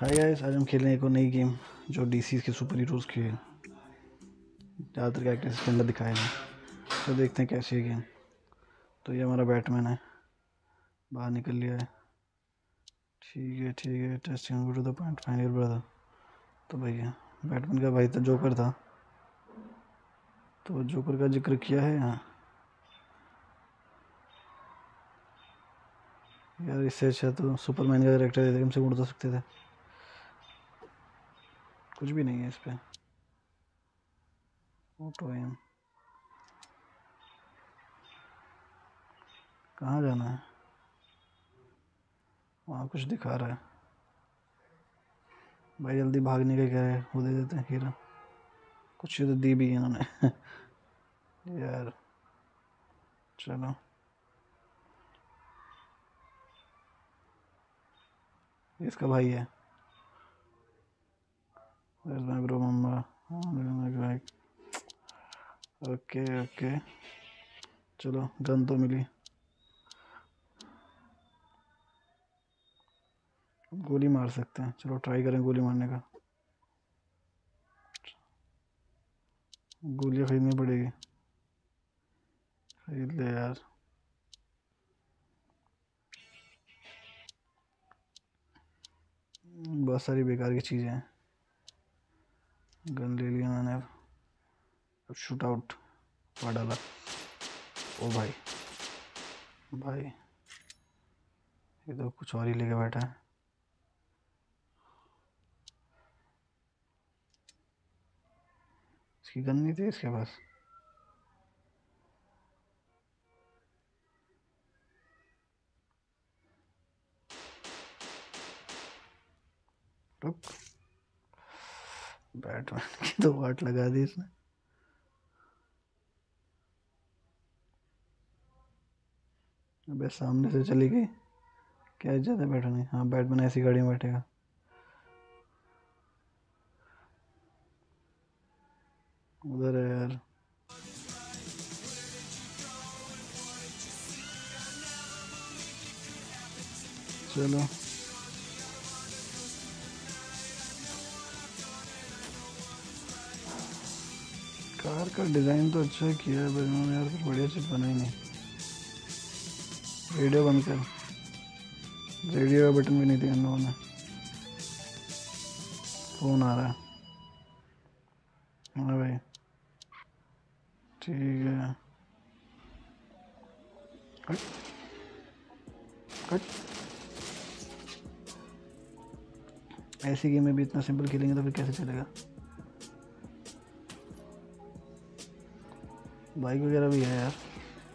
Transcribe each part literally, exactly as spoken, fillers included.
Hi guys, आज हम खेलें एक और नई गेम जो डीसी के सुपर हीरोज़ के ज़्यादातर कैरेक्टर्स के अंदर दिखाए हैं। तो देखते हैं कैसी है गेम। तो ये हमारा बैटमैन है, बाहर निकल लिया है। ठीक है ठीक है testing go to the point find your brother. तो भैया बैटमैन का भाई तो जोकर था, तो जोकर का जिक्र किया है यहाँ। यार इससे अच्छा तो सुपरमैन का कैरेक्टर देते, हमसे उड़ तो सकते थे। कुछ भी नहीं है इस पर। ऑटो एम कहाँ जाना है? वहाँ कुछ दिखा रहा है भाई, जल्दी भागने का क्या है, वो दे देते हैं हीरा। कुछ तो दी भी है इन्होंने यार चलो, इसका भाई है। Where's my bro mama? Okay okay चलो, गन तो मिली। गोली मार सकते हैं, चलो ट्राई करें गोली मारने का। गोलियां खरीदनी पड़ेगी, खरीद ले यार। बहुत सारी बेकार की चीज़ें हैं। गन ले लिया मैंने, अब शूट आउट पड़ डाला। ओ भाई भाई, ये तो कुछ और ही लेके बैठा है। इसकी गन नहीं थी इसके पास। रुक, बैटमैन की तो वाट लगा दी इसने। अबे सामने से चली गई, क्या इज्जत है बैठने। हाँ बैटमैन ऐसी गाड़ी में बैठेगा। उधर है यार। चलो कार का डिज़ाइन तो अच्छा किया है पर इन्होंने यार कुछ बढ़िया चीज़ बनाई नहीं। रेडियो बंद कर, रेडियो का बटन भी नहीं दिया इन लोगों ने। फ़ोन आ रहा है। हाँ भाई ठीक है। Cut cut. ऐसी गेम में भी इतना सिंपल खेलेंगे तो फिर कैसे चलेगा। बाइक वगैरह भी है यार।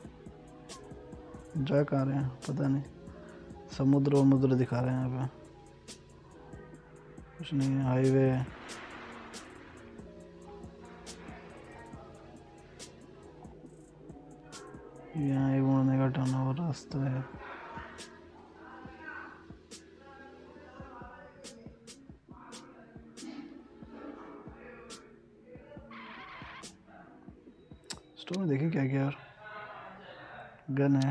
जा कहाँ रहे हैं पता नहीं। समुद्र वमुद्र दिखा रहे हैं यहाँ पे, कुछ नहीं है। हाईवे है। यहाँ एक मुड़ने का टर्न ओवर रास्ता है। स्टोर में देखिए क्या क्या यार। गन है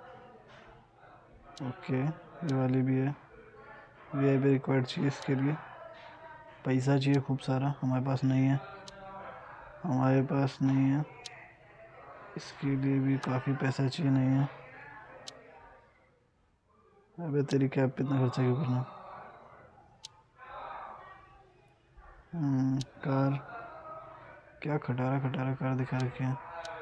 ओके, ये वाली भी है। वी आई पी रिक्वायर्ड चाहिए इसके लिए, पैसा चाहिए खूब सारा, हमारे पास नहीं है। हमारे पास नहीं है। इसके लिए भी काफ़ी पैसा चाहिए, नहीं है। अबे तेरी कैब पे इतना खर्चा क्यों करना। हम्म, कार क्या खटारा खटारा कार दिखा रखे हैं।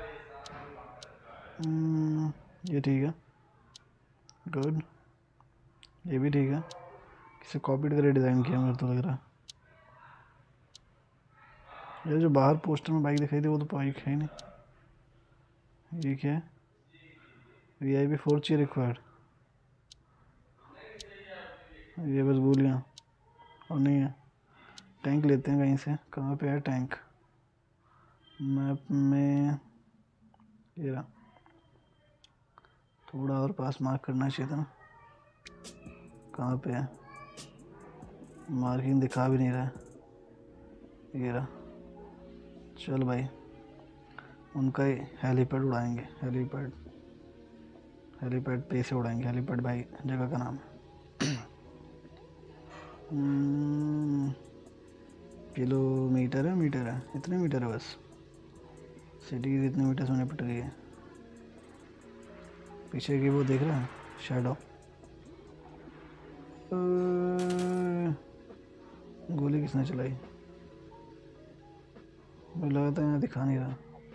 हम्म, ये ठीक है, गुड। ये भी ठीक है, किसी कॉपी करके डिज़ाइन किया मेरे तो लग रहा है। ये जो बाहर पोस्टर में बाइक दिखाई थी वो तो बाइक है ही नहीं। ये क्या है? वी आई पी फोर चाहिए रिक्वायर्ड। ये बस गोलियाँ और नहीं है। टैंक लेते हैं कहीं से। कहाँ पे है टैंक? मैप में ये रहा। थोड़ा और पास मार्क करना चाहिए था ना। कहाँ पे है? मार्किंग दिखा भी नहीं रहा है। ये रहा। चल भाई, उनका ही हेलीपैड उड़ाएंगे। हेलीपैड हेलीपैड पे से उड़ाएंगे। हेलीपैड भाई जगह का नाम है। हम्म, किलोमीटर है मीटर है, इतने मीटर है बस। सिटी की इतने मीटर से मैंने पट गई है। पीछे की वो देख रहा है शैडो। गोली किसने चलाई? मुझे लगा था यहाँ दिखा नहीं रहा।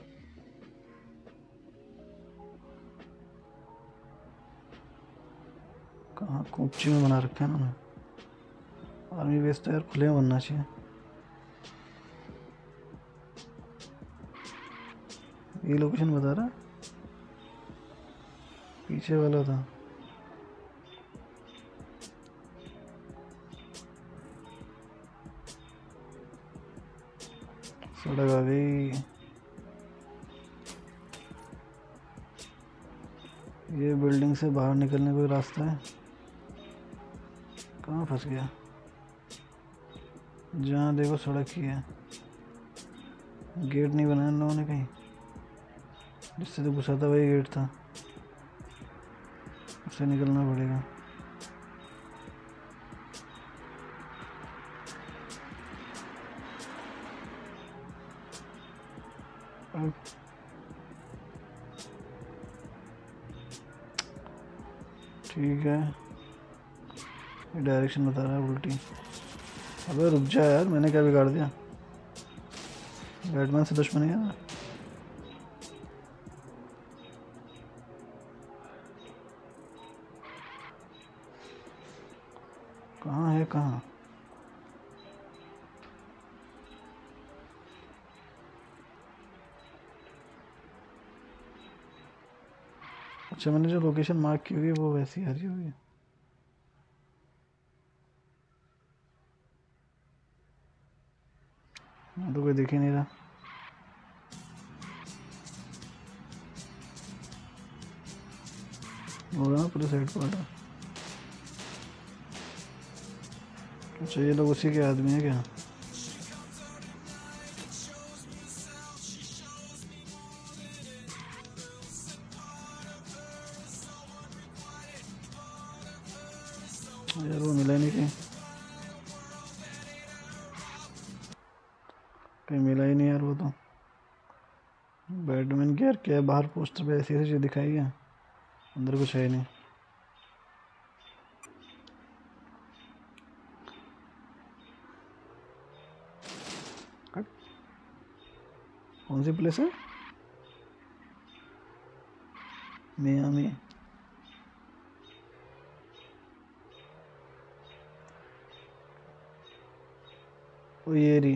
कहाँ कोपची में बना रखा है ना। आर्मी बेस तो यार खुले में बनना चाहिए। ये लोकेशन बता रहा, पीछे वाला था। सड़क आ गई। ये बिल्डिंग से बाहर निकलने कोई रास्ता है? कहाँ फंस गया? जहाँ देखो सड़क ही है। गेट नहीं बनाया इन लोगों ने कहीं? जिससे तो घुसा था वही गेट था, उससे निकलना पड़ेगा। अब ठीक है, ये डायरेक्शन बता रहा है उल्टी। अबे रुक जा यार, मैंने क्या बिगाड़ दिया? बैटमैन से दुश्मनी है। कहाँ है कहाँ? अच्छा, मैंने जो लोकेशन मार्क की हुई है वो वैसी आ रही हुई है। यहाँ तो कोई दिख ही नहीं रहा। होगा ना पूरे साइड पर। अच्छा, ये लोग उसी के आदमी है क्या? यार वो मिला ही नहीं कहीं, कहीं मिला ही नहीं यार वो तो। बैटमैन की यार क्या है, बाहर पोस्टर पे ऐसी ऐसी चीज़ दिखाई है, अंदर कुछ है ही नहीं। कट। कौन सी प्लेस है? मियामी। ओ ये रही,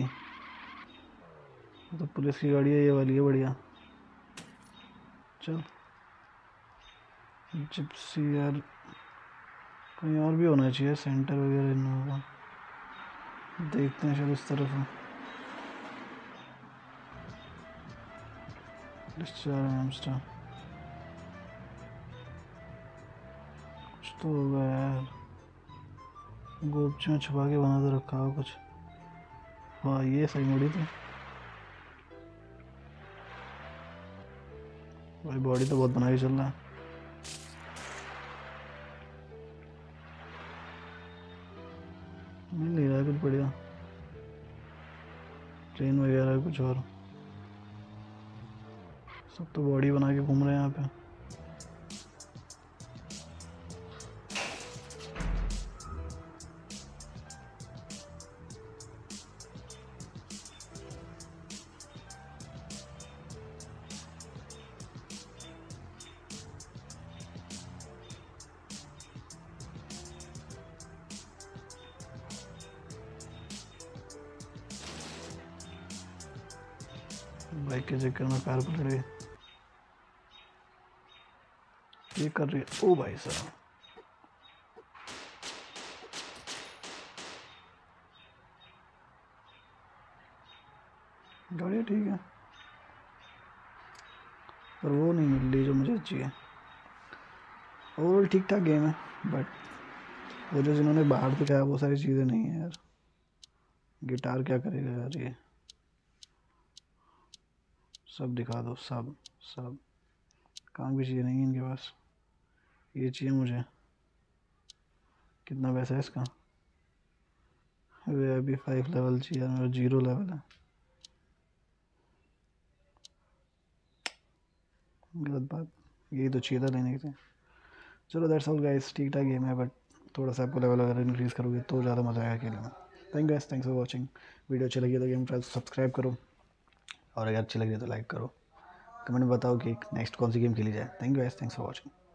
तो पुलिस की गाड़ी है, ये वाली है बढ़िया। चल जिप्सी यार, कहीं और भी होना चाहिए सेंटर वगैरह इन लोगों का। देखते हैं शायद उस तरफ है। डिस्चार्ज कुछ तो होगा यार, गोपची में छुपा के बना तो रखा हो कुछ। हाँ ये सही मुड़ी थी भाई, बॉडी तो बहुत बना के चल रहा है। मिल नहीं रहा है कुछ बढ़िया, ट्रेन वगैरह कुछ और। सब तो बॉडी बना के घूम रहे हैं यहाँ पे। बाइक के चक्कर में कार पलट गई। ये कर रही है, ओ भाई साहब। गाड़ी ठीक है, पर वो नहीं मिल रही जो मुझे चाहिए। ओवरऑल ठीक ठाक गेम है, बट वो जो जिन्होंने बाहर दिखाया वो सारी चीज़ें नहीं है यार। गिटार क्या करेगा यार, ये सब दिखा दो, सब सब काम की चीज़ें नहीं है इनके पास। ये चाहिए मुझे। कितना पैसा है इसका? वे अभी फाइव लेवल चाहिए, मेरा जीरो लेवल है। गलत बात, यही तो चाहिए था लेने के लिए। चलो दैट्स ऑल गाइस, ठीक ठाक गेम है बट थोड़ा सा आपको लेवल अगर इंक्रीज़ करोगे तो ज़्यादा मज़ा आएगा खेलने में। Thank guys, thanks for watching. Video अच्छी लगी तो गेम ट्राई सब्सक्राइब करो, और अगर अच्छी लगी तो लाइक करो। कमेंट में बताओ कि नेक्स्ट कौन सी गेम खेली जाए। Thank you guys, thanks for watching.